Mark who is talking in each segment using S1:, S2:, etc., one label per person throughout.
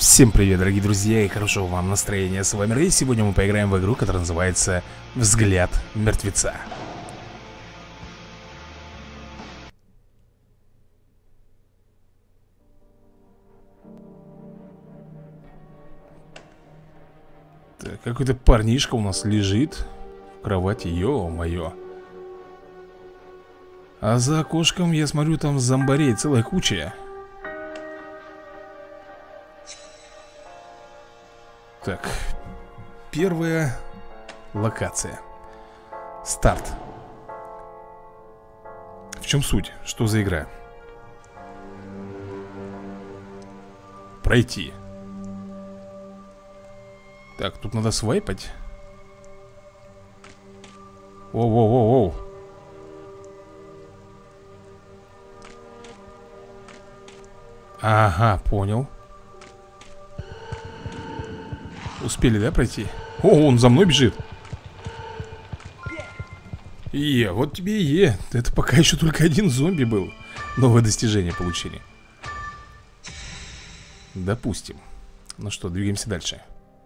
S1: Всем привет, дорогие друзья, и хорошего вам настроения. С вами Рэй. Сегодня мы поиграем в игру, которая называется «Взгляд мертвеца». Так, какой-то парнишка у нас лежит в кровати, ё-моё. А за окошком, я смотрю, там зомбарей целая куча. Так, первая локация. Старт. В чем суть? Что за игра? Пройти. Так, тут надо свайпать. Воу-воу-воу-воу. Ага, понял. Успели, да, пройти? О, он за мной бежит. Вот тебе и Это пока еще только один зомби был. Новое достижение получили. Допустим. Ну что, двигаемся дальше.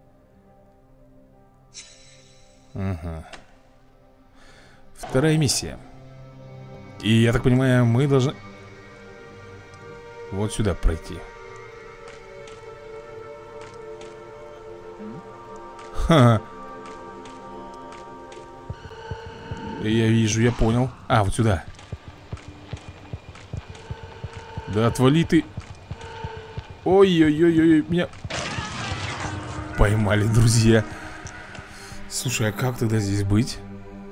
S1: Ага. Вторая миссия. И я так понимаю, мы должны вот сюда пройти. Ха-ха. Я вижу, я понял. А, вот сюда. Да отвали ты. Ой-ой-ой-ой, меня поймали, друзья. Слушай, а как тогда здесь быть?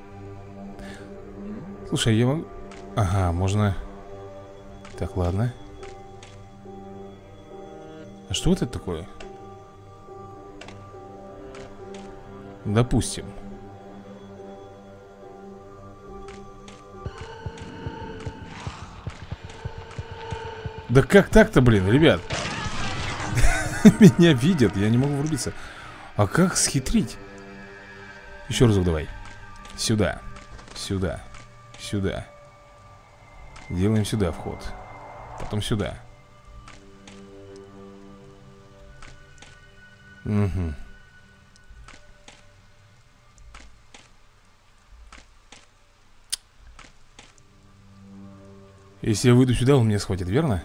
S1: Слушай, я могу... Ага, можно... Так, ладно. А что это такое? Допустим. Да как так-то, блин, ребят? Меня видят, я не могу врубиться. А как схитрить? Еще разок давай. Сюда. Сюда. Сюда. Делаем сюда вход. Потом сюда. Угу. Если я выйду сюда, он меня схватит, верно?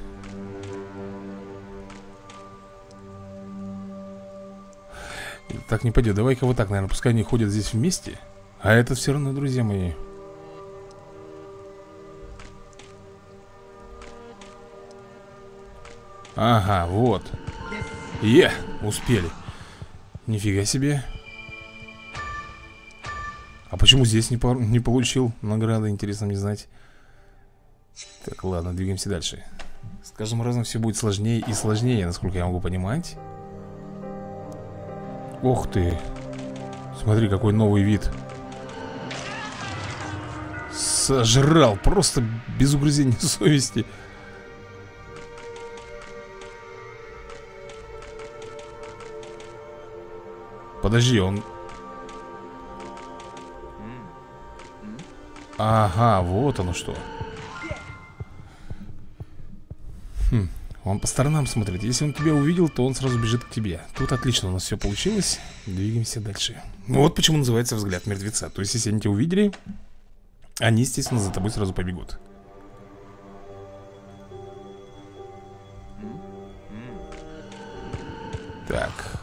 S1: Так не пойдет. Давай-ка вот так, наверное, пускай они ходят здесь вместе. А это все равно, друзья мои. Ага, вот. Успели. Нифига себе. А почему здесь не получил награды? Интересно мне знать. Так, ладно, двигаемся дальше. С каждым разом все будет сложнее и сложнее, насколько я могу понимать. Ох ты. Смотри, какой новый вид. Сожрал, просто без угрызения совести. Подожди, он... Ага, вот оно что. Он по сторонам смотрит. Если он тебя увидел, то он сразу бежит к тебе. Тут отлично у нас все получилось. Двигаемся дальше. Ну вот почему называется взгляд мертвеца. То есть, если они тебя увидели, они, естественно, за тобой сразу побегут. Так.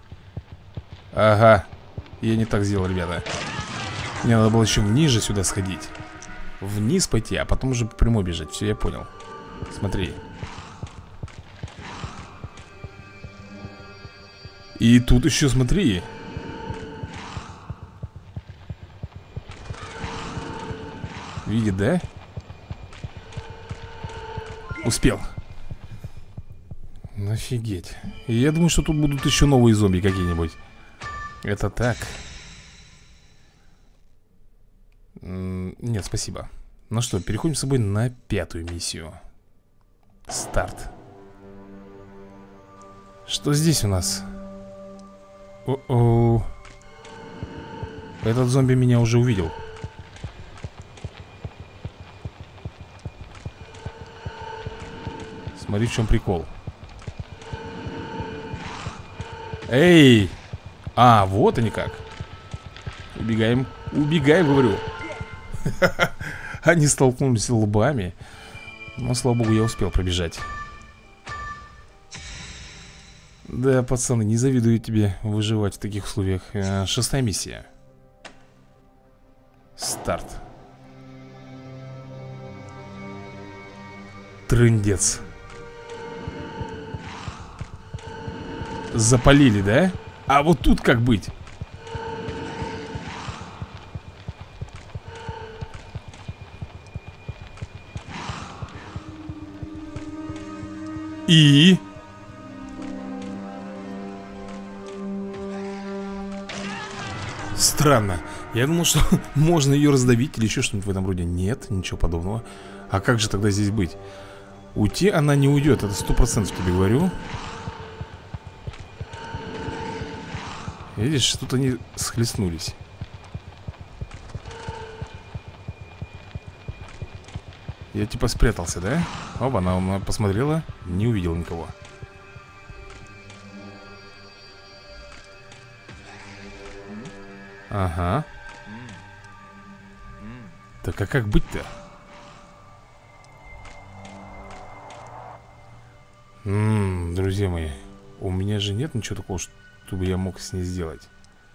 S1: Ага. Я не так сделал, ребята. Мне надо было еще ниже сюда сходить. Вниз пойти, а потом уже по прямой бежать. Все, я понял. Смотри. И тут еще смотри. Видит, да? Успел. Офигеть. И я думаю, что тут будут еще новые зомби какие-нибудь. Это так. Нет, спасибо. Ну что, переходим с собой на 5-ю миссию. Старт. Что здесь у нас? О-о. Этот зомби меня уже увидел. Смотри, в чем прикол. Эй! А, вот они как. Убегаем. Убегаем, говорю. Они столкнулись лбами. Но, слава богу, я успел пробежать. Да, пацаны, не завидую тебе выживать в таких условиях. 6-я миссия. Старт. Трындец. Запалили, да? А вот тут как быть? И... Странно. Я думал, что можно ее раздавить или еще что-нибудь в этом роде. Нет, ничего подобного. А как же тогда здесь быть? Уйти она не уйдет, это 100% тебе говорю. Видишь, тут они схлестнулись. Я типа спрятался, да? Оба, она посмотрела, не увидела никого. Ага. Так а как быть-то? Друзья мои, у меня же нет ничего такого, чтобы я мог с ней сделать.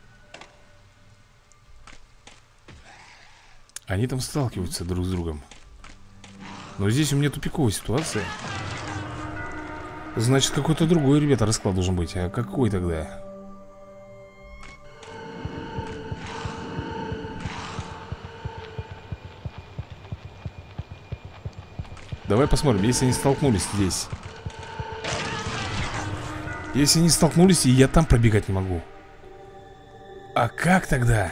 S1: Они там сталкиваются друг с другом. Но здесь у меня тупиковая ситуация. Значит, какой-то другой, ребята, расклад должен быть. А какой тогда? Давай посмотрим, если они столкнулись здесь. Если они столкнулись, и я там пробегать не могу. А как тогда?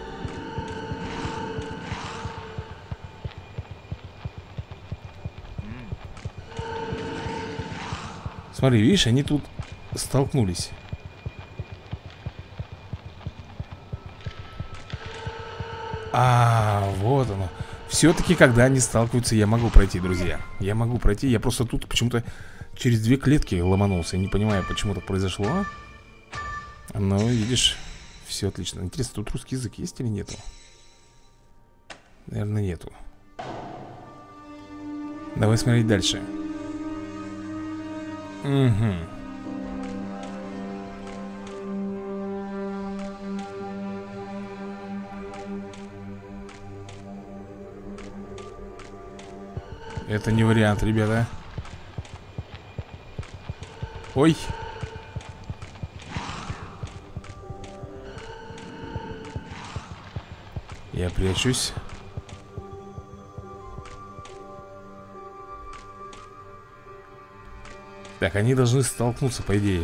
S1: Смотри, видишь, они тут столкнулись. А, вот оно. Все-таки, когда они сталкиваются, я могу пройти, друзья. Я могу пройти, я просто тут почему-то через 2 клетки ломанулся. Не понимаю, почему так произошло. Но, видишь, все отлично. Интересно, тут русский язык есть или нету? Наверное, нету. Давай смотреть дальше. Угу. Это не вариант, ребята. Ой. Я прячусь. Так, они должны столкнуться, по идее.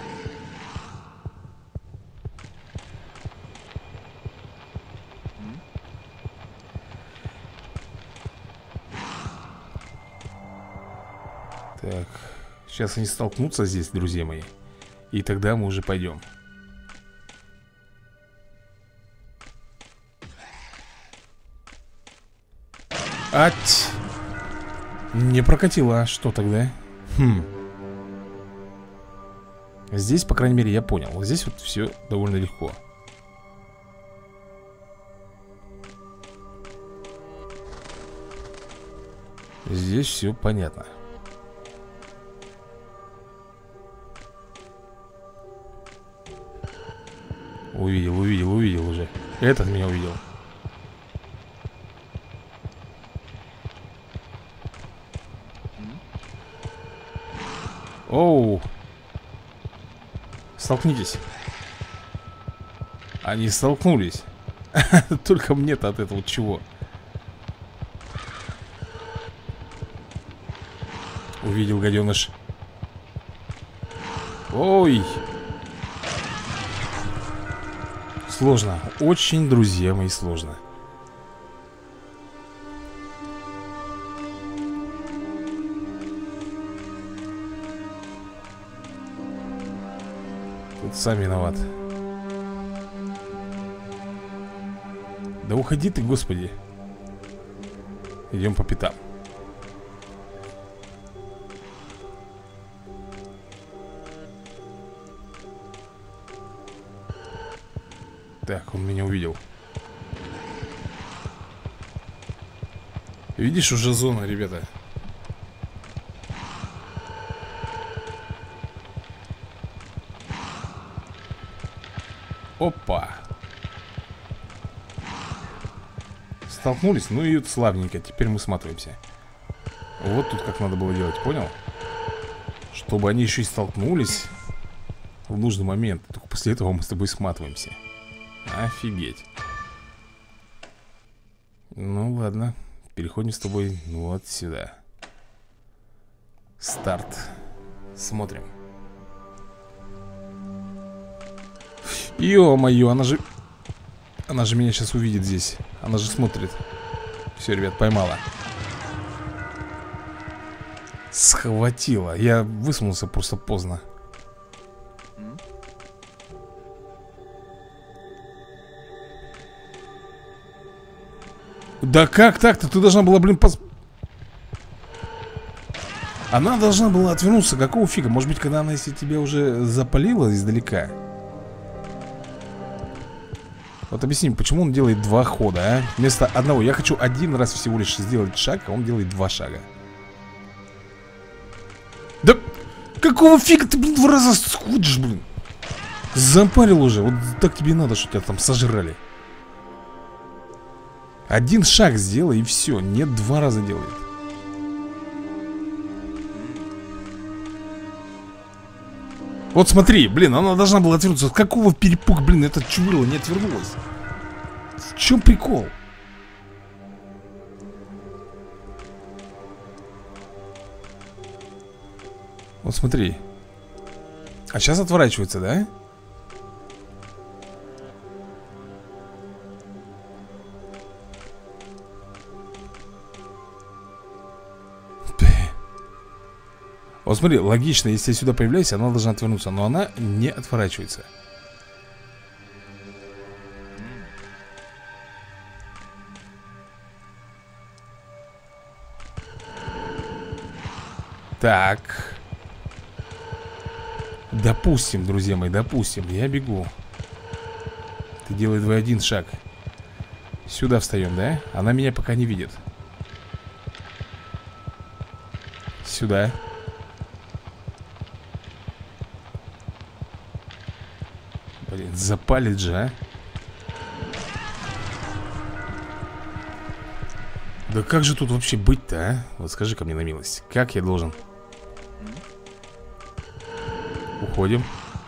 S1: Так, сейчас они столкнутся здесь, друзья мои. И тогда мы уже пойдем. Ать! Не прокатило, а что тогда? Здесь, по крайней мере, я понял. Здесь вот все довольно легко. Здесь все понятно. Увидел уже. Этот меня увидел. Оу. Столкнитесь. Они столкнулись. Только мне-то от этого чего? Увидел, гаденыш. Ой. Сложно. Очень, друзья мои, сложно. Тут сам виноват. Да уходи ты, господи. Идем по пятам. Так, он меня увидел. Видишь, уже зона, ребята. Опа. Столкнулись, ну и славненько. Теперь мы сматываемся. Вот тут как надо было делать, понял? Чтобы они еще и столкнулись в нужный момент. Только после этого мы с тобой сматываемся. Офигеть. Ну ладно. Переходим с тобой вот сюда. Старт. Смотрим. Ё-моё, она же меня сейчас увидит здесь. Она же смотрит. Все, ребят, поймала. Схватила. Я высунулся просто поздно. Да как так-то? Ты должна была, блин, Она должна была отвернуться. Какого фига? Может быть, когда она, если тебя уже запалила издалека? Вот объясни, почему он делает 2 хода, а? Вместо одного. Я хочу 1 раз всего лишь сделать шаг, а он делает 2 шага. Да какого фига ты, блин, 2 раза сходишь, блин? Запарил уже. Вот так тебе и надо, что тебя там сожрали. 1 шаг сделай и все. Нет, 2 раза делает. Вот смотри, блин, она должна была отвернуться. Какого перепуга, блин, эта чувырла не отвернулась? В чем прикол? Вот смотри. А сейчас отворачивается, да? Вот смотри, логично, если я сюда появляюсь, она должна отвернуться. Но она не отворачивается. Так. Допустим, друзья мои, допустим. Я бегу. Ты делай 2-1 шаг. Сюда встаем, да? Она меня пока не видит. Сюда. Блин, запалит же, а? Да как же тут вообще быть-то, а? Вот скажи-ка мне на милость. Как я должен? Уходим.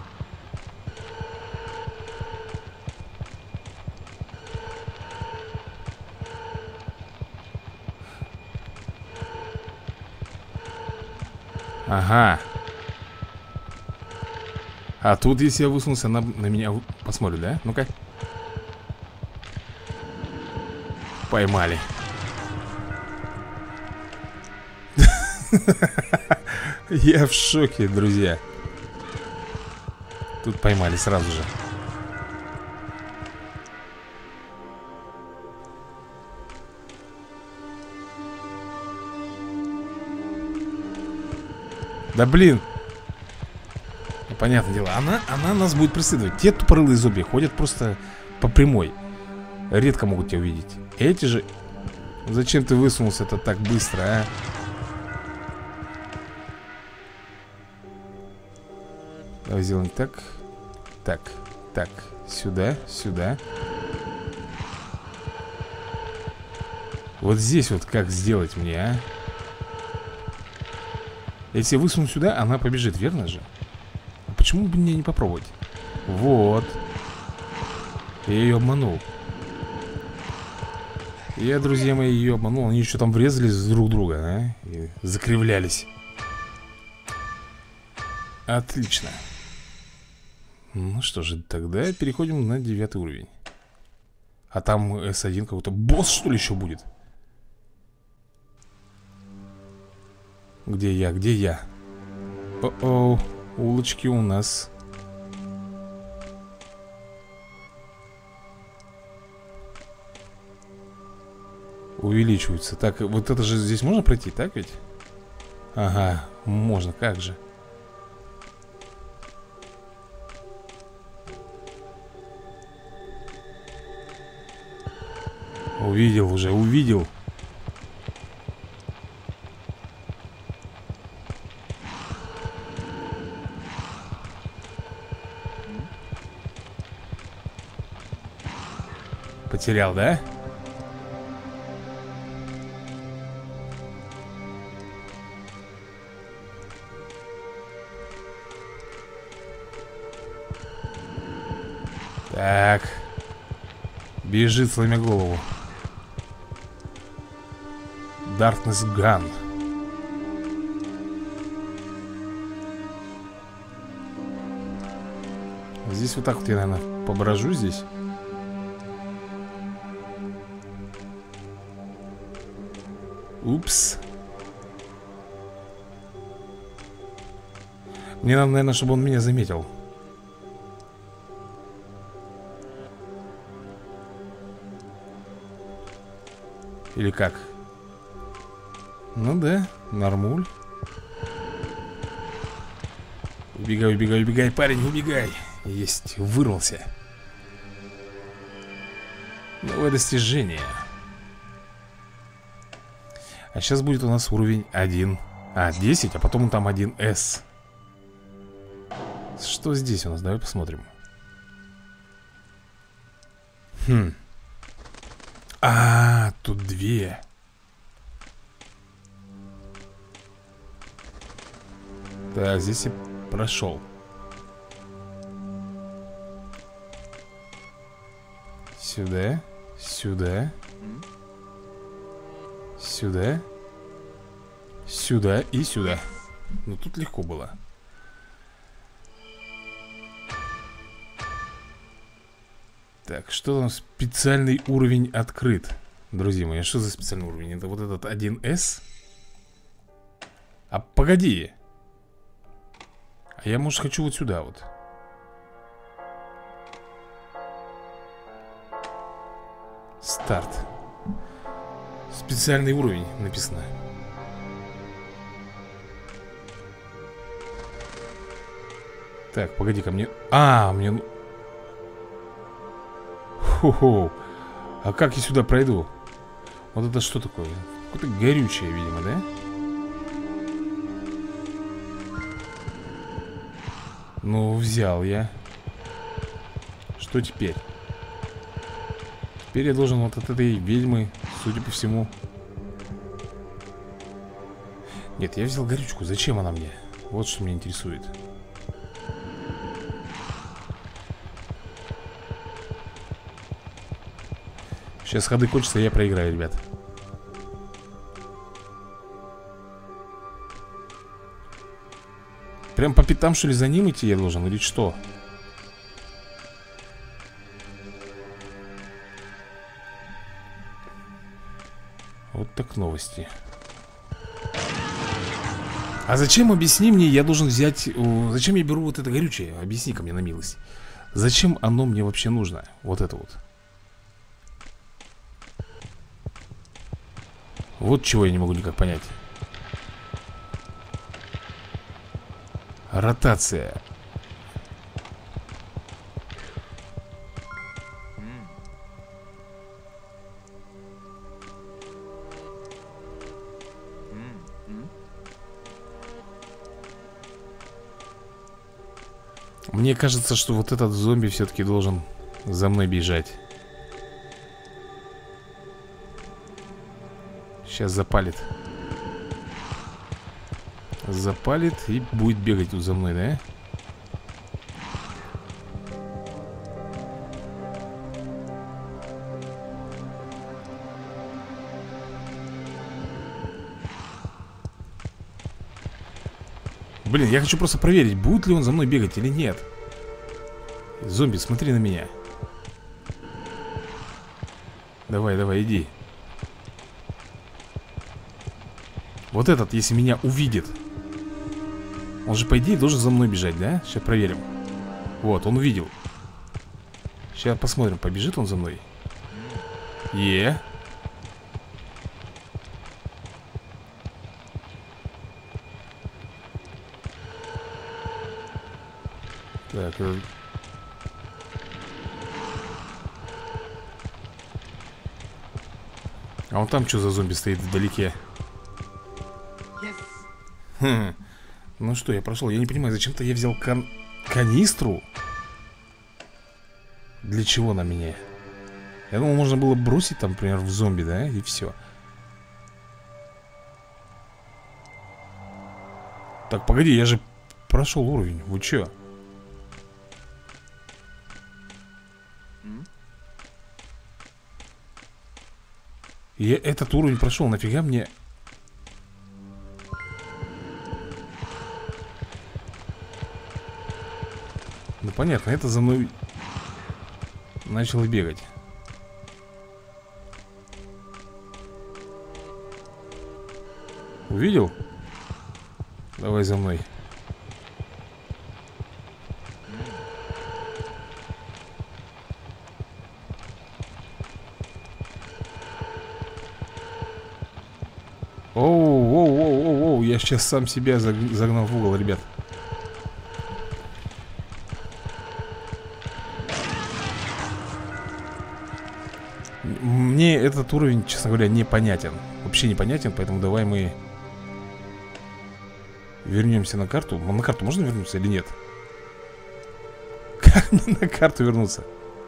S1: Ага. А тут, если я высунулся, она на меня посмотрит, да? Ну-ка. Поймали. Я в шоке, друзья. Тут поймали сразу же. Да блин. Ну, понятное дело, она нас будет преследовать. Те тупорылые зомби ходят просто по прямой. Редко могут тебя увидеть. Эти же... Зачем ты высунулся-то так быстро, а? Давай сделаем так. Так, так. Сюда, сюда. Вот здесь вот как сделать мне, а? Если я высуну сюда, она побежит, верно же? А почему бы мне не попробовать? Вот. Я ее обманул. Я, друзья мои, ее обманул. Они еще там врезались друг в друга, а? И закривлялись. Отлично. Ну что же, тогда переходим на 9 уровень. А там S1 какой-то босс, что ли, еще будет? Где я? Где я? О-о, улочки у нас. Увеличиваются. Так, вот это же здесь можно пройти, так ведь? Ага, можно, как же. Увидел уже, увидел. Потерял, да? Так. Бежит, сломя голову. Darkness Gun. Здесь вот так вот я, наверное, поброжу здесь. Упс. Мне надо, наверное, чтобы он меня заметил. Или как? Ну да, нормуль. Убегай, убегай, убегай, парень, убегай. Есть, вырвался. Новое достижение. А сейчас будет у нас уровень 1. 10, а потом там 1С. Что здесь у нас? Давай посмотрим. Тут 2. Так, здесь я прошел. Сюда, сюда, сюда, сюда и сюда. Ну тут легко было. Так, что там? Специальный уровень открыт. Друзья мои, что за специальный уровень? Это вот этот 1С? А погоди. А я, может, хочу вот сюда вот. Старт. Специальный уровень написано. Так, погоди-ка, мне... мне... Хо-хо. А как я сюда пройду? Вот это что такое? Какое-то горючее, видимо, да? Ну, взял я. Что теперь? Теперь я должен вот от этой ведьмы, судя по всему... Нет, я взял горючку. Зачем она мне? Вот что меня интересует. Сейчас ходы кончатся, я проиграю, ребят. Прям по пятам, что ли, за ним идти я должен, или что? Вот так новости. А зачем, объясни мне, я должен взять... Зачем я беру вот это горючее? Объясни-ка мне на милость. Зачем оно мне вообще нужно? Вот это вот. Вот чего я не могу никак понять. Ротация. Мне кажется, что вот этот зомби все-таки должен за мной бежать. Сейчас запалит. Запалит и будет бегать тут за мной, да? Блин, я хочу просто проверить, будет ли он за мной бегать или нет. Зомби, смотри на меня. Давай, давай, иди. Вот этот, если меня увидит, он же, по идее, должен за мной бежать, да? Сейчас проверим. Вот, он увидел. Сейчас посмотрим, побежит он за мной. Так, А вон там что за зомби стоит вдалеке? Хм. Ну что, я прошел. Я не понимаю, зачем-то я взял канистру. Для чего на меня? Я думал, можно было бросить там, например, в зомби, да? И все. Так, погоди, я же прошел уровень. Вы че? Я этот уровень прошел. Нафига мне... Ну понятно, это за мной начало бегать. Увидел? Давай за мной. Оу, я сейчас сам себя загнал в угол, ребят. Мне этот уровень, честно говоря, непонятен. Вообще непонятен, поэтому давай мы вернемся на карту. На карту можно вернуться или нет? Как мне на карту вернуться?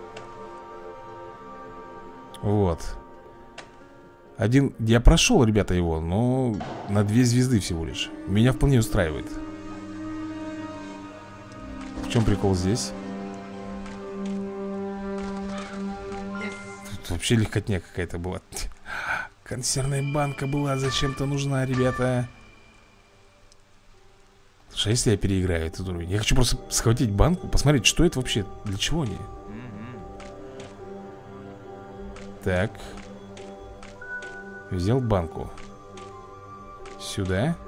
S1: Вот. Один, я прошел, ребята, его, но на 2 звезды всего лишь. Меня вполне устраивает. В чем прикол здесь? Тут вообще легкотня какая-то была. Консервная банка была зачем-то нужна, ребята. Слушай, а если я переиграю этот уровень? Я хочу просто схватить банку, посмотреть, что это вообще, для чего они. Так. Взял банку. Сюда.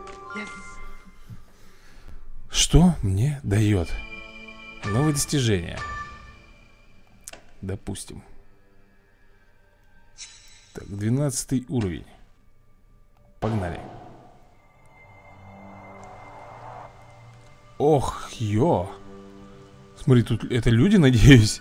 S1: Что мне дает? Новые достижения. Допустим. Так, 12 уровень. Погнали. Ох, ё. Смотри, тут это люди, надеюсь.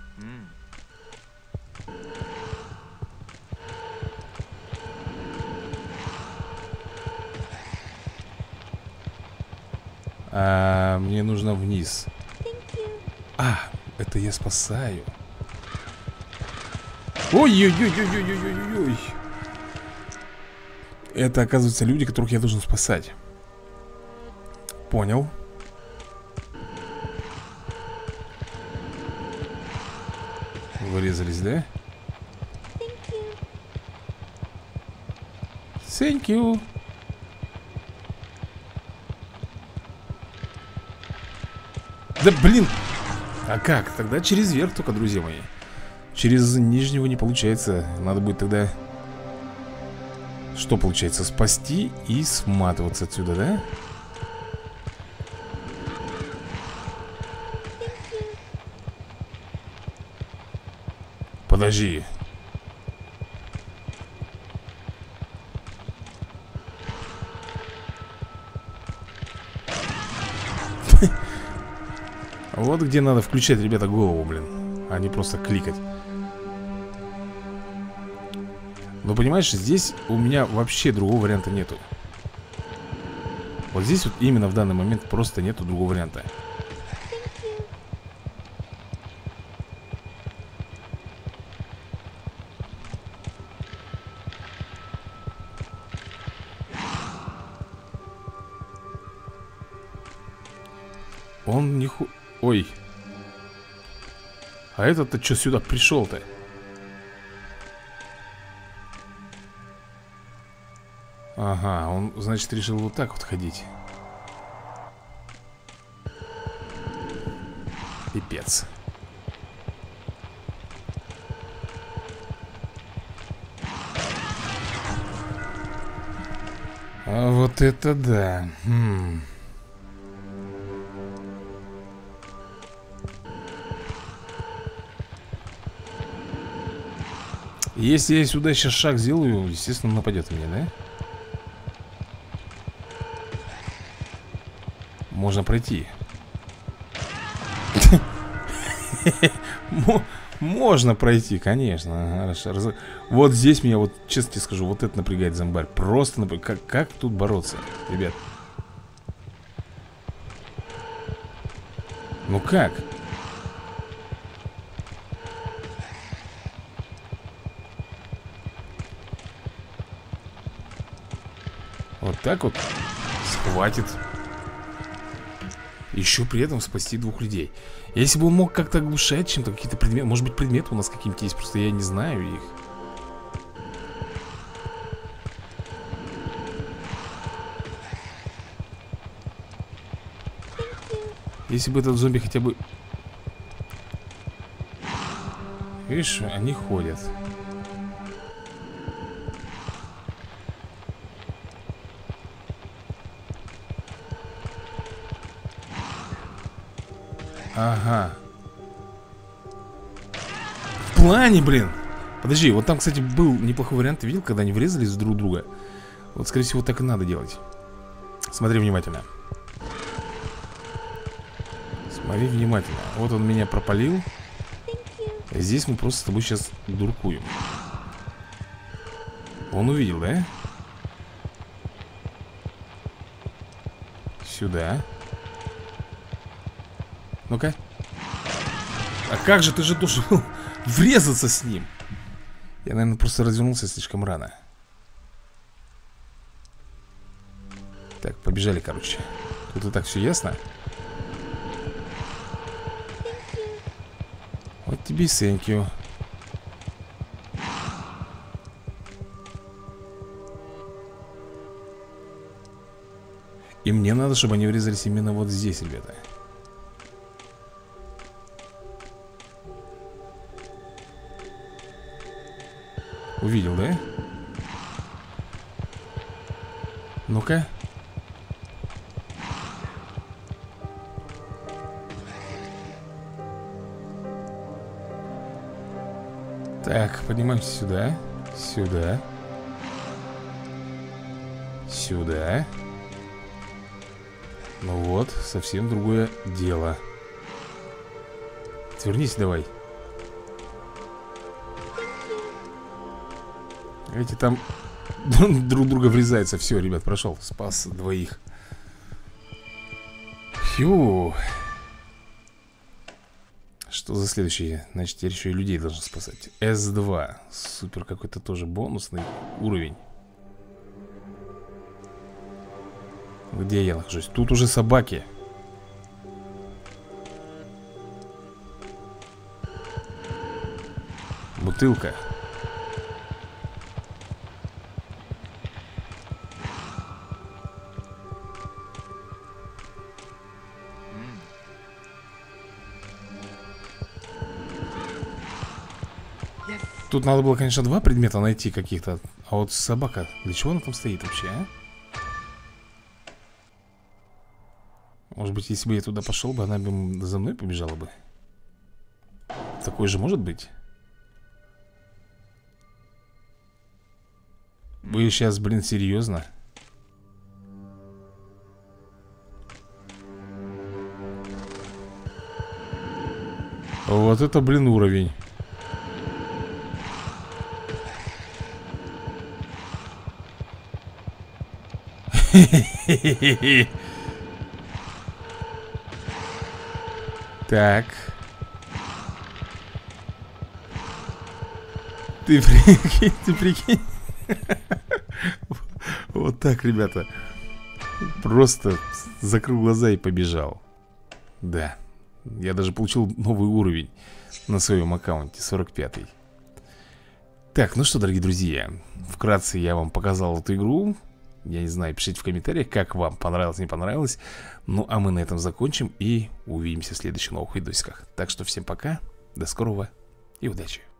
S1: Мне нужно вниз. Это я спасаю. Ой-ой-ой-ой-ой-ой-ой-ой. Это, оказывается, люди, которых я должен спасать. Понял. Вырезались, да? Thank you. Да блин. А как? Тогда через верх только, друзья мои. Через нижнего не получается. Надо будет тогда... Что получается? Спасти и сматываться отсюда, да? Подожди. Вот где надо включать, ребята, голову, блин. А не просто кликать. Но понимаешь, здесь у меня вообще другого варианта нету. Вот здесь вот именно в данный момент просто нету другого варианта. Он не ху... Ой. А этот-то что сюда пришел-то? Ага, он, значит, решил вот так вот ходить. Пипец. А вот это да. Если я сюда сейчас шаг сделаю, естественно, нападет на меня, да? Можно пройти. Можно пройти, конечно. Хорошо. Вот здесь меня, вот честно тебе скажу, вот это напрягает зомбарь. Просто напрягает. Как тут бороться, ребят? Ну как? Вот так вот схватит. Еще при этом спасти 2 людей. Если бы он мог как-то оглушать чем-то, какие-то предметы. Может быть, предметы у нас какие-то есть, просто я не знаю их. Если бы этот зомби хотя бы... Видишь, они ходят. Ага. В плане, блин. Подожди, вот там, кстати, был неплохой вариант. Ты видел, когда они врезались друг в друга? Вот, скорее всего, так и надо делать. Смотри внимательно. Смотри внимательно. Вот он меня пропалил. Здесь мы просто с тобой сейчас дуркуем. Он увидел, да? Сюда. Ну-ка. А как же, ты же должен врезаться с ним. Я, наверное, просто развернулся слишком рано. Так, побежали, короче. Тут и так все ясно. Вот тебе и thank you. И мне надо, чтобы они врезались именно вот здесь, ребята. Увидел, да? Ну-ка. Так, поднимаемся сюда. Сюда. Сюда. Ну вот, совсем другое дело. Отвернись давай. Эти там друг друга врезаются. Все, ребят, прошел. Спас 2. Фью. Что за следующий? Значит, теперь еще и людей должен спасать. С2. Супер, какой-то тоже бонусный уровень. Где я нахожусь? Тут уже собаки. Бутылка. Тут надо было, конечно, 2 предмета найти каких-то. А вот собака, для чего она там стоит вообще, а? Может быть, если бы я туда пошел бы, она бы за мной побежала бы. Такое же может быть? Вы сейчас, блин, серьезно? Вот это, блин, уровень. Так. Ты прикинь, ты прикинь. Вот так, ребята. Просто закрыл глаза и побежал. Да. Я даже получил новый уровень на своем аккаунте, 45-й. Так, ну что, дорогие друзья, вкратце я вам показал эту игру. Я не знаю, пишите в комментариях, как вам понравилось, не понравилось. Ну, а мы на этом закончим и увидимся в следующих новых видосиках. Так что всем пока, до скорого и удачи.